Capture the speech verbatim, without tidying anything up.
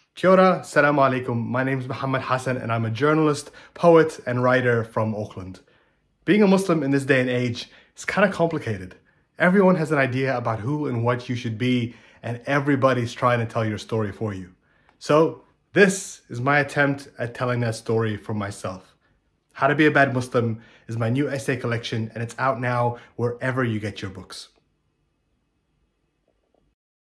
Kia ora, assalamu alaikum. My name is Mohamed Hassan and I'm a journalist, poet and writer from Auckland. Being a Muslim in this day and age is kind of complicated. Everyone has an idea about who and what you should be, and everybody's trying to tell your story for you. So this is my attempt at telling that story for myself. How to Be a Bad Muslim is my new essay collection, and it's out now wherever you get your books.